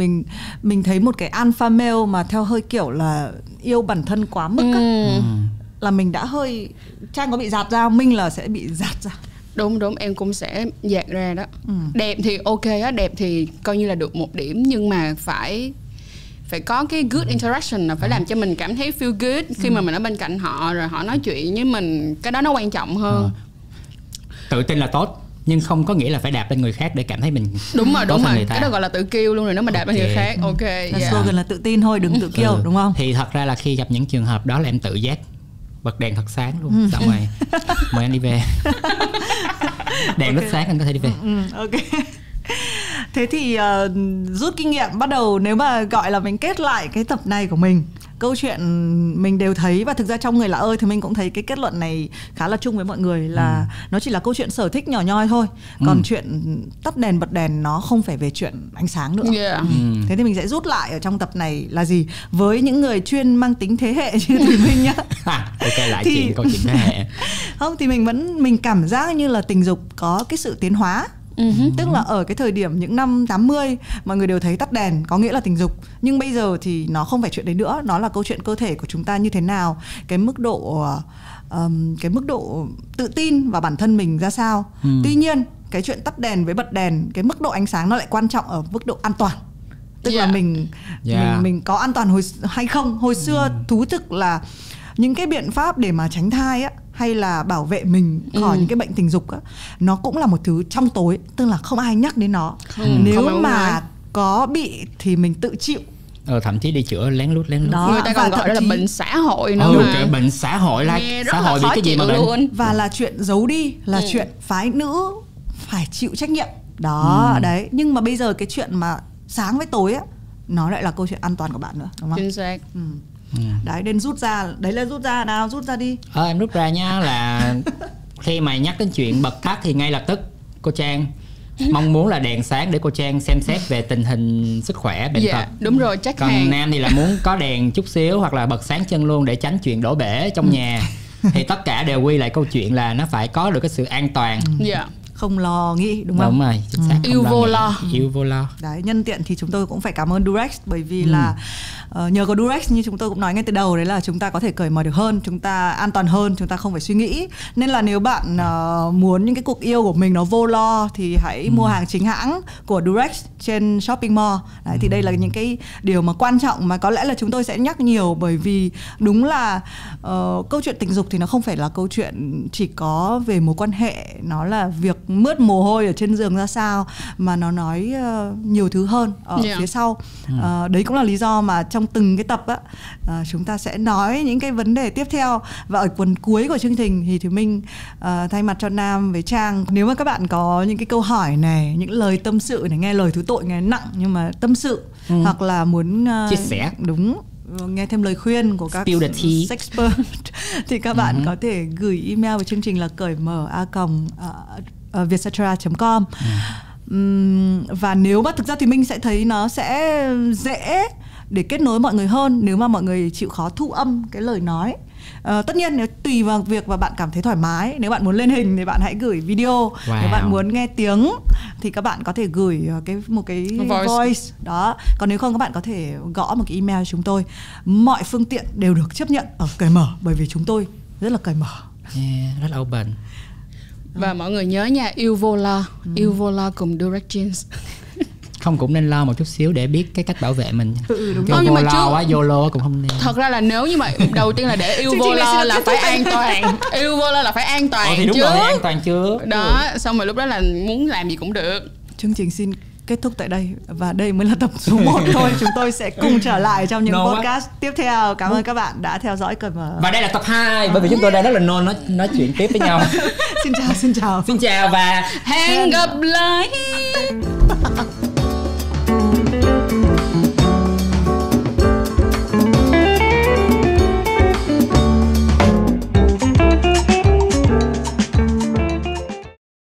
Mình thấy một cái alpha male mà theo hơi kiểu là yêu bản thân quá mức á. là mình đã hơi, Trang có bị dạt ra, Minh là sẽ bị dạt ra. Đúng, em cũng sẽ dạt ra đó. Đẹp thì ok á, đẹp thì coi như là được 1 điểm, nhưng mà phải có cái good interaction, là phải làm cho mình cảm thấy feel good khi mà mình ở bên cạnh họ, rồi họ nói chuyện với mình, cái đó nó quan trọng hơn. Tự tin là tốt, nhưng không có nghĩa là phải đạp lên người khác để cảm thấy mình đúng rồi, cái đó gọi là tự kiêu luôn rồi, nếu mà đạp lên người khác. Ok, slogan là tự tin thôi, đừng tự kiêu, đúng không? Thì thật ra là khi gặp những trường hợp đó là em tự giác bật đèn thật sáng luôn, xong rồi mời anh đi về. Đèn rất sáng, anh có thể đi về. Ok. Thế thì rút kinh nghiệm, bắt đầu nếu mà gọi là mình kết lại cái tập này của mình, câu chuyện mình đều thấy, và thực ra trong Người Lạ ơi thì mình cũng thấy cái kết luận này khá là chung với mọi người, là nó chỉ là câu chuyện sở thích nhỏ nhoi thôi. Còn chuyện tắt đèn bật đèn nó không phải về chuyện ánh sáng nữa. Thế thì mình sẽ rút lại ở trong tập này là gì? Với những người chuyên mang tính thế hệ như Thùy Minh nhá. Ok, lại chuyện câu chuyện thế hệ. Không thì mình cảm giác như là tình dục có cái sự tiến hóa. Tức là ở cái thời điểm những năm 80 mọi người đều thấy tắt đèn có nghĩa là tình dục, nhưng bây giờ thì nó không phải chuyện đấy nữa, nó là câu chuyện cơ thể của chúng ta như thế nào, cái mức độ tự tin vào bản thân mình ra sao. Tuy nhiên cái chuyện tắt đèn với bật đèn, cái mức độ ánh sáng nó lại quan trọng ở mức độ an toàn. Tức là mình có an toàn hay không. Hồi xưa thú thực là những cái biện pháp để mà tránh thai á, hay là bảo vệ mình khỏi những cái bệnh tình dục á, nó cũng là một thứ trong tối, tức là không ai nhắc đến nó. Nếu mà có bị thì mình tự chịu. Thậm chí đi chữa lén lút. Đó, người ta còn gọi đó là bệnh xã hội nữa. Cái bệnh xã hội là xã hội bị cái gì mà bệnh. Và là chuyện giấu đi, là chuyện phái nữ phải chịu trách nhiệm. Đó, đấy. Nhưng mà bây giờ cái chuyện mà sáng với tối á, nó lại là câu chuyện an toàn của bạn nữa, đúng không? Chính xác. Đấy, nên rút ra, đấy là rút ra nào, rút ra đi. Em rút ra nha, là khi mà nhắc đến chuyện bật tắt thì ngay lập tức cô Trang mong muốn là đèn sáng để cô Trang xem xét về tình hình sức khỏe bệnh tật. Đúng rồi, chắc còn hàng. Nam thì là muốn có đèn chút xíu hoặc là bật sáng chân luôn để tránh chuyện đổ bể trong nhà. Thì tất cả đều quy lại câu chuyện là nó phải có được cái sự an toàn. Không lo nghĩ, đúng không? Đúng rồi, chính xác. Yêu vô lo. Đấy, nhân tiện thì chúng tôi cũng phải cảm ơn Durex, bởi vì là nhờ có Durex, như chúng tôi cũng nói ngay từ đầu, đấy là chúng ta có thể cởi mở được hơn, chúng ta an toàn hơn, chúng ta không phải suy nghĩ. Nên là nếu bạn muốn những cái cuộc yêu của mình nó vô lo thì hãy mua hàng chính hãng của Durex trên shopping mall. Đấy, thì đây là những cái điều mà quan trọng mà có lẽ là chúng tôi sẽ nhắc nhiều, bởi vì đúng là câu chuyện tình dục thì nó không phải là câu chuyện chỉ có về mối quan hệ, nó là việc mướt mồ hôi ở trên giường ra sao, mà nó nói nhiều thứ hơn ở phía sau. Đấy cũng là lý do mà trong từng cái tập á, chúng ta sẽ nói những cái vấn đề tiếp theo. Và ở phần cuối của chương trình thì mình thay mặt cho Nam với Trang, nếu mà các bạn có những cái câu hỏi này, những lời tâm sự này, nghe lời thứ tội nghe nặng nhưng mà tâm sự, hoặc là muốn chia sẻ, đúng, nghe thêm lời khuyên của các sexpert thì các bạn có thể gửi email vào chương trình là cởi mở vietcetera.com. Và nếu mà thực ra thì mình sẽ thấy nó sẽ dễ để kết nối mọi người hơn nếu mà mọi người chịu khó thu âm cái lời nói. Tất nhiên nếu tùy vào việc và bạn cảm thấy thoải mái, nếu bạn muốn lên hình thì bạn hãy gửi video. Nếu bạn muốn nghe tiếng thì các bạn có thể gửi một cái voice đó. Còn nếu không, các bạn có thể gõ một cái email cho chúng tôi. Mọi phương tiện đều được chấp nhận ở cởi mở, bởi vì chúng tôi rất là cởi mở, rất open. Và mọi người nhớ nha, yêu vô lo cùng Durex Jeans. Không, cũng nên lo một chút xíu để biết cái cách bảo vệ mình. Đúng rồi. Vô lo quá, YOLO cũng không nên. Thật ra là nếu như mà đầu tiên là để yêu vô lo là phải an toàn. Yêu vô lo là phải an toàn thì đúng chứ. Rồi, an toàn chưa? Đó, xong rồi lúc đó là muốn làm gì cũng được. Chương trình xin kết thúc tại đây, và đây mới là tập số 1 thôi. Chúng tôi sẽ cùng trở lại trong những podcast tiếp theo. Cảm ơn các bạn đã theo dõi cởi mở. Và đây là tập 2, bởi vì chúng tôi đang rất là nói chuyện tiếp với nhau. Xin chào và hẹn gặp lại.